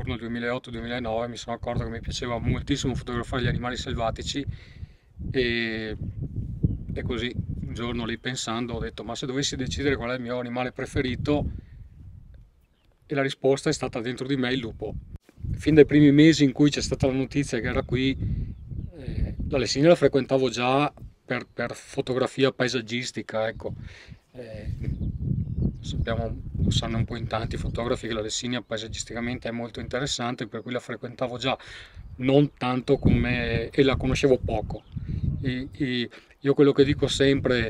intorno al 2008-2009 mi sono accorto che mi piaceva moltissimo fotografare gli animali selvatici e così un giorno lì pensando ho detto: ma se dovessi decidere qual è il mio animale preferito, e la risposta è stata dentro di me il lupo. Fin dai primi mesi in cui c'è stata la notizia che era qui, la Lessinia la frequentavo già per fotografia paesaggistica, ecco. Sappiamo, lo sanno un po' in tanti fotografi, che la Lessinia paesaggisticamente è molto interessante, per cui la frequentavo già, non tanto come, e la conoscevo poco. Io quello che dico sempre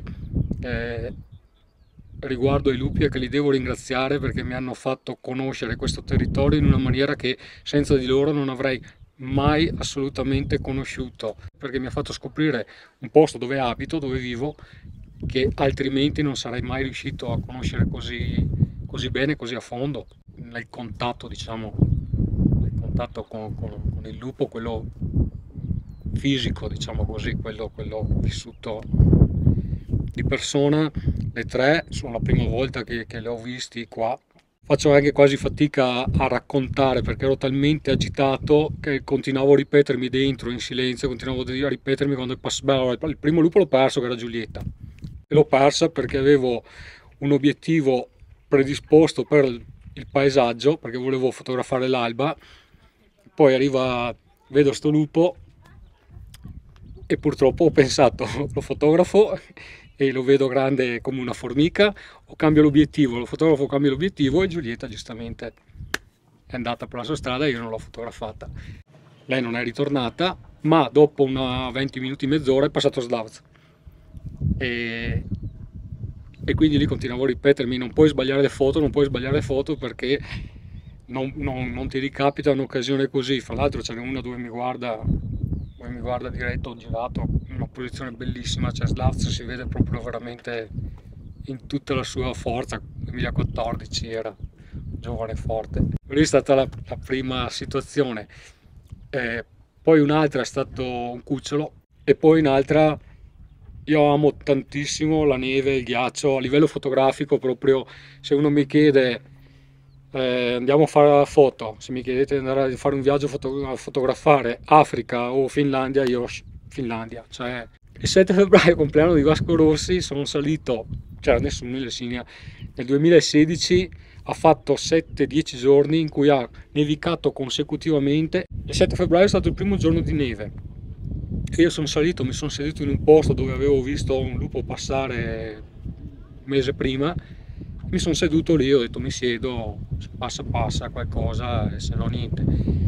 riguardo ai lupi è che li devo ringraziare perché mi hanno fatto conoscere questo territorio in una maniera che senza di loro non avrei mai assolutamente conosciuto, perché mi ha fatto scoprire un posto dove abito, dove vivo, che altrimenti non sarei mai riuscito a conoscere così bene, così a fondo, nel contatto, diciamo, nel contatto con il lupo, quello fisico, diciamo così, quello vissuto di persona. Le tre sono la prima volta che le ho visti qua. Faccio anche quasi fatica a raccontare perché ero talmente agitato che continuavo a ripetermi dentro in silenzio, continuavo a ripetermi quando il primo lupo l'ho perso, che era Giulietta, e l'ho persa perché avevo un obiettivo predisposto per il paesaggio, perché volevo fotografare l'alba. Poi vedo sto lupo e purtroppo ho pensato: lo fotografo e lo vedo grande come una formica, o cambio l'obiettivo, lo fotografo, cambio l'obiettivo, e Giulietta giustamente è andata per la sua strada e io non l'ho fotografata. Lei non è ritornata, ma dopo una 20 minuti, mezz'ora è passato Slavs. E quindi lì continuavo a ripetermi: non puoi sbagliare le foto, non puoi sbagliare le foto, perché non ti ricapita un'occasione così. Fra l'altro ce n'è una dove mi guarda diretto, ho girato in una posizione bellissima, cioè Slavs si vede proprio veramente in tutta la sua forza. 2014 era giovane, forte. Lì è stata la prima situazione. Poi un'altra è stato un cucciolo, e poi un'altra, io amo tantissimo la neve, il ghiaccio, a livello fotografico proprio. Se uno mi chiede andiamo a fare la foto, se mi chiedete di andare a fare un viaggio a fotografare Africa o Finlandia, io Finlandia. Cioè, il 7 febbraio, compleanno di Vasco Rossi, sono salito, c'era nessuno in Lessinia, nel 2016, ha fatto 7-10 giorni in cui ha nevicato consecutivamente. Il 7 febbraio è stato il primo giorno di neve e io sono salito, mi sono seduto in un posto dove avevo visto un lupo passare un mese prima. Mi sono seduto lì, ho detto: mi siedo, se passa qualcosa, e se no niente.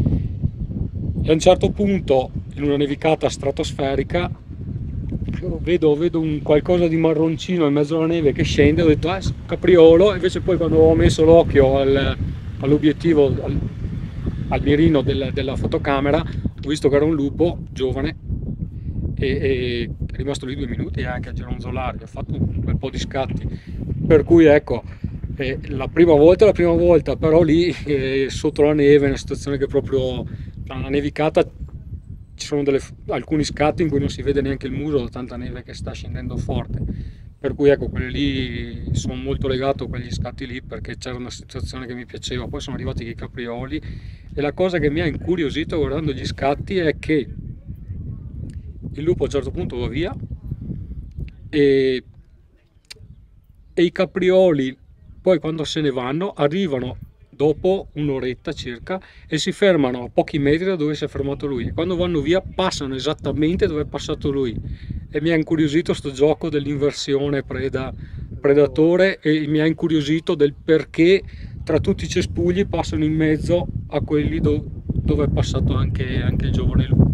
E a un certo punto, in una nevicata stratosferica, vedo un qualcosa di marroncino in mezzo alla neve che scende. Ho detto: capriolo. Invece poi, quando ho messo l'occhio all'obiettivo, al mirino della fotocamera, ho visto che era un lupo giovane, e è rimasto lì 2 minuti anche a gironzolare, ha fatto un bel po' di scatti. Per cui ecco, la prima volta, però lì sotto la neve, è una situazione che proprio, tra una nevicata, ci sono alcuni scatti in cui non si vede neanche il muso da tanta neve che sta scendendo forte. Per cui ecco, quelli lì, sono molto legato a quegli scatti lì perché c'era una situazione che mi piaceva. Poi sono arrivati i caprioli, e la cosa che mi ha incuriosito guardando gli scatti è che il lupo a un certo punto va via e i caprioli poi, quando se ne vanno, arrivano dopo un'oretta circa e si fermano a pochi metri da dove si è fermato lui, e quando vanno via passano esattamente dove è passato lui. E mi ha incuriosito sto gioco dell'inversione predatore, e mi ha incuriosito del perché tra tutti i cespugli passano in mezzo a quelli dove è passato anche il giovane lupo.